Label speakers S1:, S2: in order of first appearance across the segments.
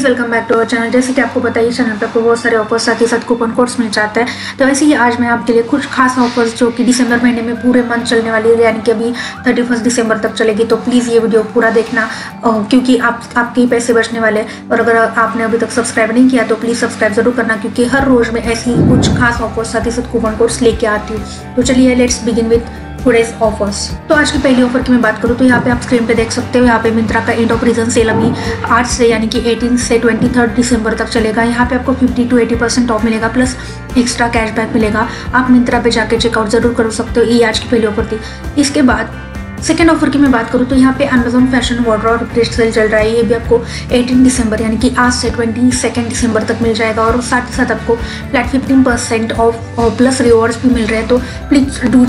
S1: Guys welcome back to our channel. जैसे कि आपको पता है इस चैनल पे आपको बहुत सारे ऑफर्स साथ ही साथ कूपन कोड्स मिल जाते हैं। तो वैसे ही आज मैं आपके लिए कुछ खास ऑफर्स जो कि दिसंबर महीने में पूरे मंथ चलने वाली है, यानी कि अभी 31 दिसंबर तक चलेगी। तो प्लीज़ ये वीडियो पूरा देखना क्योंकि आपके ही पैसे बचने वाले हैं। और अगर आपने अभी तक सब्सक्राइब नहीं किया तो प्लीज़ सब्सक्राइब जरूर करना, क्योंकि हर रोज़ में ऐसी ही कुछ खास ऑफर्स साथ ही साथ कूपन कोड्स लेके आती हूँ। तो चलिए let's begin with today's offers. तो आज की पहली ऑफर की मैं बात करूँ तो यहाँ पे आप स्क्रीन पे देख सकते हो, यहाँ पे मिंत्रा का एंड ऑफ रीजन सेल अभी आज से यानी कि 18 से 23 दिसंबर तक चलेगा। यहाँ पे आपको 50 to 80% ऑफ मिलेगा, प्लस एक्स्ट्रा कैशबैक मिलेगा। आप मिंत्रा पे जाके चेकआउट जरूर कर सकते हो। ये आज की पहली ऑफर थी। इसके बाद सेकेंड ऑफर की मैं बात करूँ तो यहाँ पे Amazon fashion wardrobe refresh sale चल रहा है। ये भी आपको 18 दिसंबर यानी कि आज से 22 दिसंबर तक मिल जाएगा। और साथ ही साथ आपको फ्लैट 15% ऑफ और प्लस रिवॉर्ड्स भी मिल रहे हैं। तो प्लीज डू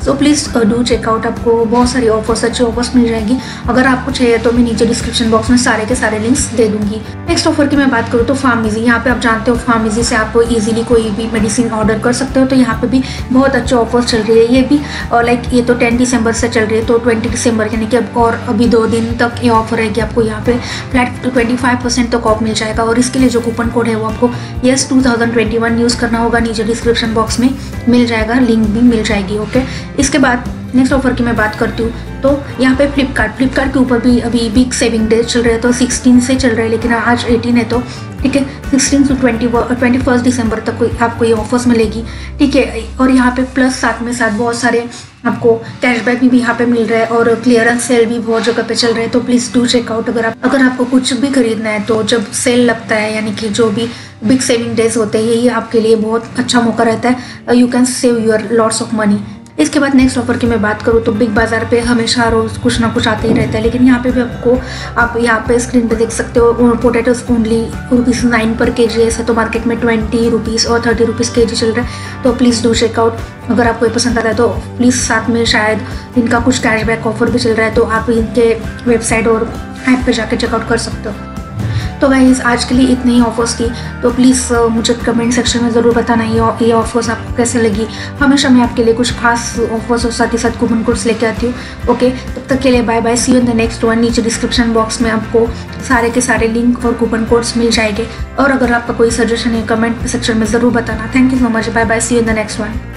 S1: चेकआउट। आपको बहुत सारी ऑफर्स, अच्छी ऑफर्स मिल जाएगी। अगर आपको चाहिए तो मैं नीचे डिस्क्रिप्शन बॉक्स में सारे के सारे लिंक्स दे दूंगी। नेक्स्ट ऑफर की मैं बात करूँ तो फार्मेसी। यहाँ पे आप जानते हो फार्मेसी से आप इजीली कोई भी मेडिसिन ऑर्डर कर सकते हो। तो यहाँ पे भी बहुत अच्छे ऑफर्स चल रही है। ये भी लाइक ये तो 10 दिसंबर से चल रही है, तो 20 दिसंबर यानी कि अब और अभी 2 दिन तक ये ऑफर है कि आपको यहाँ पे फ्लैट 25% तक ऑफ मिल जाएगा। और इसके लिए जो कूपन कोड है वो आपको यस 2021 यूज़ करना होगा। नीचे डिस्क्रिप्शन बॉक्स में मिल जाएगा, लिंक भी मिल जाएगी। ओके, इसके बाद नेक्स्ट ऑफर की मैं बात करती हूँ तो यहाँ पे फ्लिपकार्ट के ऊपर भी अभी बिग सेविंग डेज चल रहे हैं। तो 16 से चल रहे हैं, लेकिन आज 18 है, तो ठीक है 16 से 21 दिसंबर तक आपको ये ऑफर्स मिलेगी। ठीक है, और यहाँ पे प्लस साथ बहुत सारे आपको कैशबैक भी यहाँ पे मिल रहा है और क्लियरेंस सेल भी बहुत जगह पे चल रहे हैं। तो प्लीज़ डू चेकआउट। अगर आपको कुछ भी खरीदना है तो जब सेल लगता है यानी कि जो भी बिग सेविंग डेज होते हैं, यही आपके लिए बहुत अच्छा मौका रहता है। You can save your lots of money. इसके बाद नेक्स्ट ऑफर की मैं बात करूँ तो बिग बाजार पे हमेशा रोज कुछ ना कुछ आते ही रहता है, लेकिन यहाँ पे भी आप यहाँ पे स्क्रीन पे देख सकते हो पोटैटोज ओनली ₹9 पर kg। ऐसा तो मार्केट में 20 रुपीज़ और 30 रुपीज़ kg चल रहा है। तो प्लीज़ डू चेकआउट। अगर आपको ये पसंद आता है तो प्लीज़, साथ में शायद इनका कुछ कैशबैक ऑफर भी चल रहा है, तो आप इनके वेबसाइट और ऐप पे जाके चेकआउट कर सकते हो। तो गाइस आज के लिए इतने ही ऑफर्स की। तो प्लीज़ मुझे कमेंट सेक्शन में ज़रूर बताना ये ऑफर्स आपको कैसे लगी। हमेशा मैं आपके लिए कुछ खास ऑफर्स और साथ ही साथ कूपन कोड्स लेके आती हूँ। ओके, तब तक के लिए bye bye, see you in the next one. नीचे डिस्क्रिप्शन बॉक्स में आपको सारे के सारे लिंक और कूपन कोड्स मिल जाएंगे। और अगर आपका कोई सजेशन है कमेंट सेक्शन में ज़रूर बताना। Thank you so much, bye bye, see you in the next one.